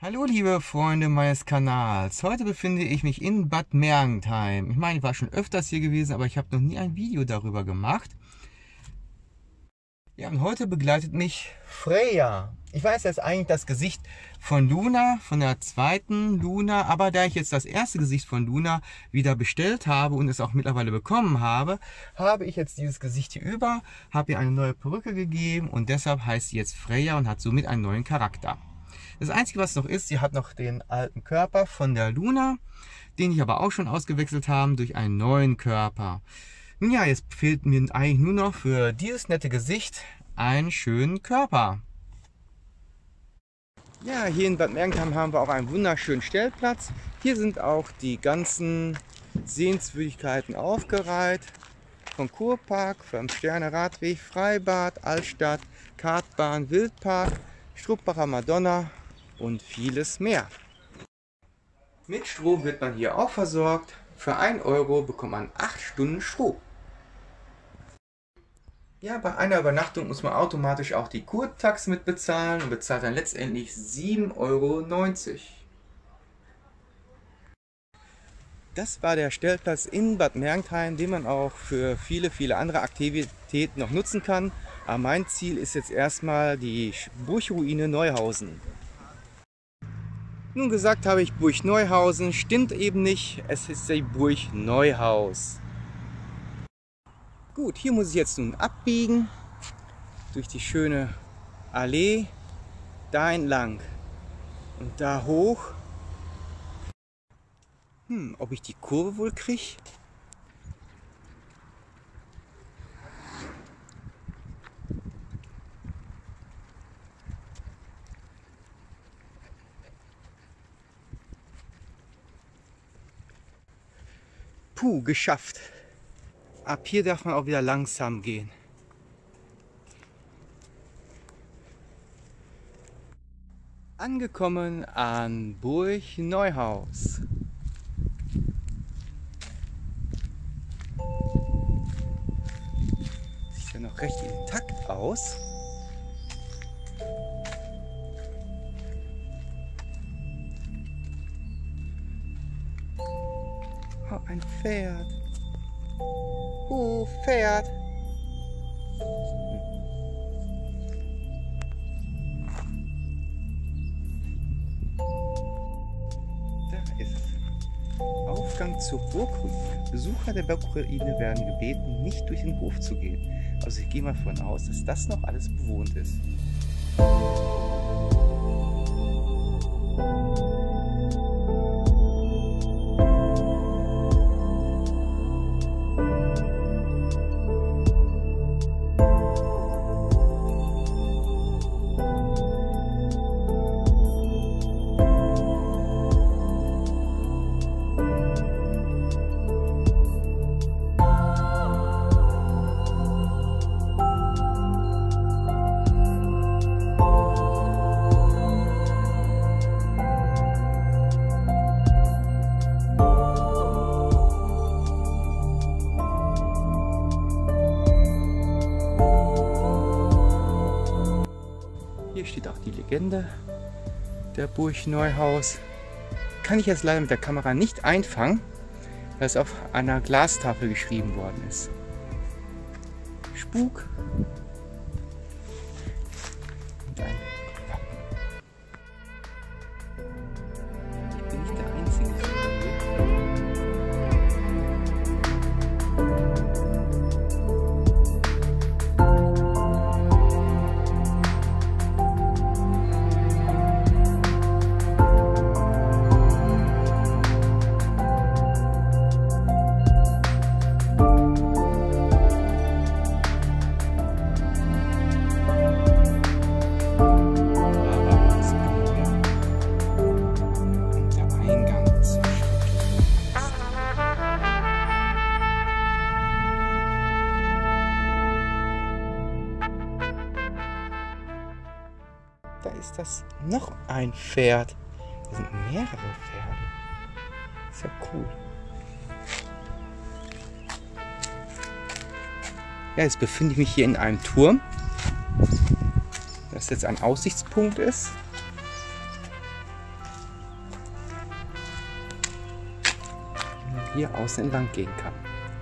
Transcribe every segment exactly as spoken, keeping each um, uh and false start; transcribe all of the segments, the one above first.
Hallo liebe Freunde meines Kanals, heute befinde ich mich in Bad Mergentheim. Ich meine, ich war schon öfters hier gewesen, aber ich habe noch nie ein Video darüber gemacht. Ja, und heute begleitet mich Freya. Ich weiß, das ist eigentlich das Gesicht von Luna, von der zweiten Luna, aber da ich jetzt das erste Gesicht von Luna wieder bestellt habe und es auch mittlerweile bekommen habe, habe ich jetzt dieses Gesicht hier über, habe ihr eine neue Perücke gegeben und deshalb heißt sie jetzt Freya und hat somit einen neuen Charakter. Das Einzige, was noch ist, sie hat noch den alten Körper von der Luna, den ich aber auch schon ausgewechselt habe durch einen neuen Körper. Nun ja, jetzt fehlt mir eigentlich nur noch für dieses nette Gesicht einen schönen Körper. Ja, hier in Bad Mergentheim haben wir auch einen wunderschönen Stellplatz. Hier sind auch die ganzen Sehenswürdigkeiten aufgereiht. Vom Kurpark, vom Sterne-Radweg, Freibad, Altstadt, Kartbahn, Wildpark, Strupbacher Madonna und vieles mehr. Mit Strom wird man hier auch versorgt. Für ein Euro bekommt man acht Stunden Strom. Ja, bei einer Übernachtung muss man automatisch auch die Kurtax mitbezahlen und bezahlt dann letztendlich sieben Euro neunzig. Das war der Stellplatz in Bad Mergentheim, den man auch für viele, viele andere Aktivitäten noch nutzen kann. Aber mein Ziel ist jetzt erstmal die Burgruine Neuhausen. Nun gesagt habe ich Burg Neuhausen, stimmt eben nicht, es ist die Burg Neuhaus. Gut, hier muss ich jetzt nun abbiegen, durch die schöne Allee, da entlang und da hoch. Hm, ob ich die Kurve wohl kriege? Puh, geschafft. Ab hier darf man auch wieder langsam gehen. Angekommen an Burg Neuhaus. Sieht ja noch recht intakt aus. Oh, ein Pferd. Uh, Pferd. Da ist es. Aufgang zur Burgruine. Besucher der Burgruine werden gebeten, nicht durch den Hof zu gehen. Also ich gehe mal davon aus, dass das noch alles bewohnt ist. Hier steht auch die Legende der Burg Neuhaus. Kann ich jetzt leider mit der Kamera nicht einfangen, weil es auf einer Glastafel geschrieben worden ist. Spuk und ein Wappen. Ich bin nicht der Einzige. Da ist das noch ein Pferd. Da sind mehrere Pferde. Das ist ja cool. Ja, jetzt befinde ich mich hier in einem Turm. Das jetzt ein Aussichtspunkt ist. hier außen entlang gehen kann.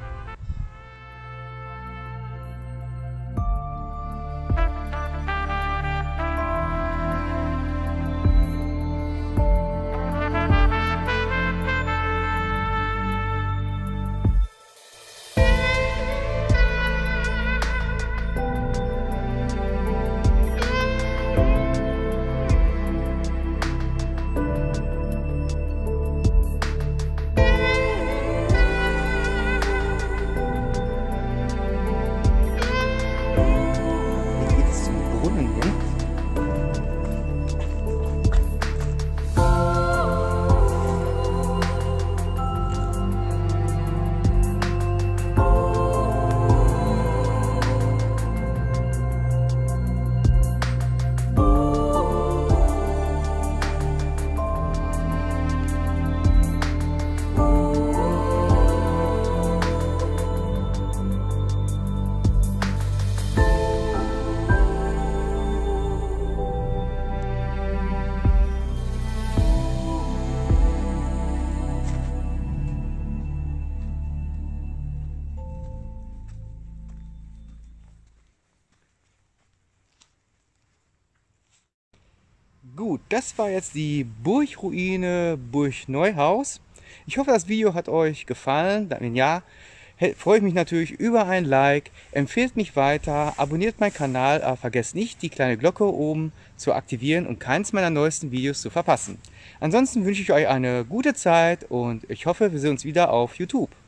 Gut, das war jetzt die Burgruine Burg Neuhaus. Ich hoffe, das Video hat euch gefallen. Wenn ja, freue ich mich natürlich über ein Like. Empfehlt mich weiter, abonniert meinen Kanal, aber vergesst nicht, die kleine Glocke oben zu aktivieren, um keins meiner neuesten Videos zu verpassen. Ansonsten wünsche ich euch eine gute Zeit und ich hoffe, wir sehen uns wieder auf YouTube.